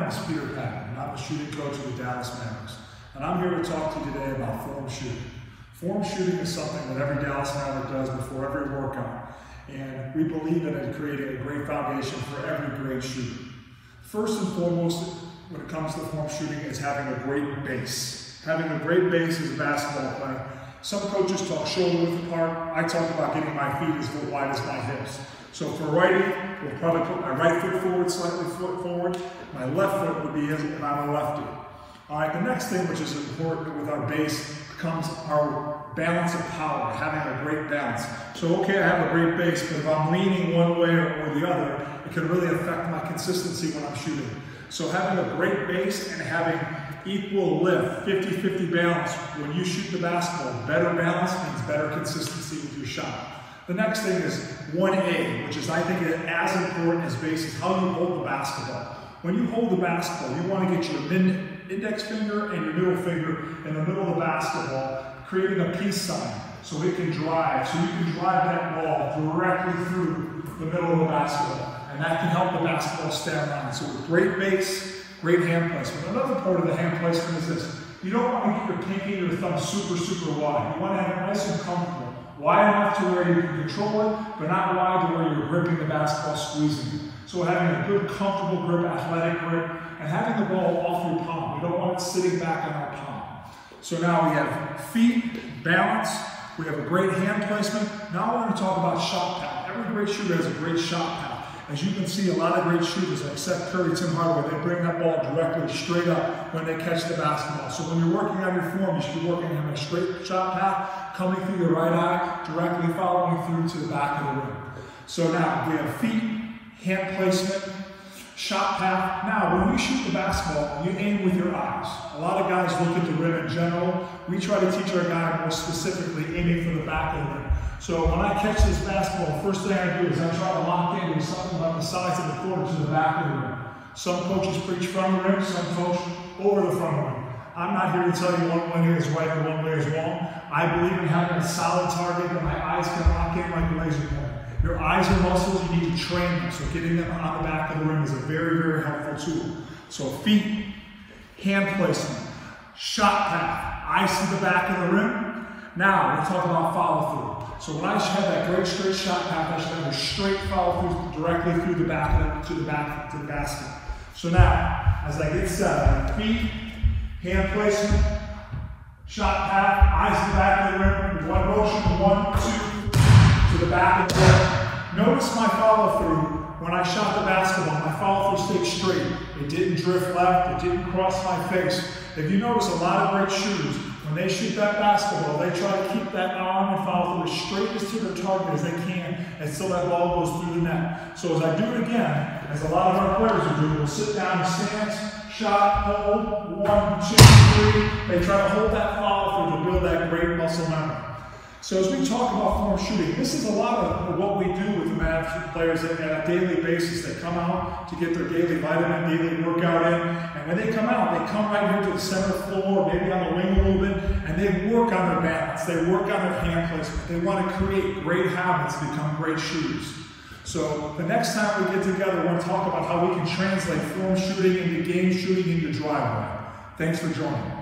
name is Patton, and I'm the shooting coach of the Dallas Mavericks. And I'm here to talk to you today about form shooting. Form shooting is something that every Dallas Maverick does before every workout. And we believe in it creating a great foundation for every great shooter. First and foremost, when it comes to form shooting, is having a great base. Having a great base as a basketball player. Some coaches talk shoulder width apart. I talk about getting my feet as wide as my hips. So for righty, we'll probably put my right foot forward, slightly forward. My left foot would be if I'm a lefty. All right, the next thing which is important with our base becomes our balance of power, having a great balance. So okay, I have a great base, but if I'm leaning one way or the other, it can really affect my consistency when I'm shooting. So having a great base and having equal lift, 50-50 balance, when you shoot the basketball, better balance means better consistency with your shot. The next thing is 1A, which is I think as important as base, is how you hold the basketball. When you hold the basketball, you want to get your index finger and your middle finger in the middle of the basketball, creating a peace sign so it can drive. So you can drive that ball directly through the middle of the basketball. And that can help the basketball stay on line. So with great base, great hand placement. Another part of the hand placement is this. You don't want to get your pinky or your thumb super wide. You want to have it nice and comfortable. Wide enough to where you can control it, but not wide to where you're gripping the basketball, squeezing it. So having a good, comfortable grip, athletic grip, and having the ball off your palm. We don't want it sitting back on our palm. So now we have feet, balance, we have a great hand placement. Now we're going to talk about shot path. Every great shooter has a great shot path. As you can see, a lot of great shooters, like Seth Curry, Tim Hardaway, they bring that ball directly straight up when they catch the basketball. So when you're working on your form, you should be working on a straight shot path, coming through your right eye, directly following through to the back of the rim. So now we have feet, hand placement, shot path. Now, when we shoot the basketball, you aim with your eyes. A lot of guys look at the rim in general. We try to teach our guy more specifically aiming for the back of the rim. So when I catch this basketball, the first thing I do is I try to lock in with something about the sides of the court to the back of the rim. Some coaches preach from the rim, some coach over the front of the rim. I'm not here to tell you one way is right or one way is wrong. I believe in having a solid target that my eyes can lock in like a laser point. Your eyes are muscles, you need to train them. So getting them on the back of the rim is a very helpful tool. So feet, hand placement, shot path. Eyes to the back of the rim. Now we're talking about follow through. So when I have that great straight shot path, I should have a straight follow through directly through the back to the basket. So now, as I get set, feet, hand placement, shot path, eyes to the back of the rim, with one motion, 1, 2, to the back of the rim. Notice my follow through. When I shot the basketball, my follow through stayed straight. It didn't drift left, it didn't cross my face. If you notice, a lot of great shooters, when they shoot that basketball, they try to keep that arm and follow through as straight as to their target as they can until that ball goes through the net. So as I do it again, as a lot of our players will do, we'll sit down in stance, shot, hold, 1, 2, 3. They try to hold that follow through to build that great muscle memory. So as we talk about form shooting, this is a lot of what we do with the Mavericks players at a daily basis. They come out to get their daily vitamin, daily workout in, and when they come out, they come right here to the center floor, maybe on the wing a little bit, and they work on their balance. They work on their hand placement. They want to create great habits to become great shooters. So the next time we get together, we're going to talk about how we can translate form shooting into game shooting into drive. Thanks for joining.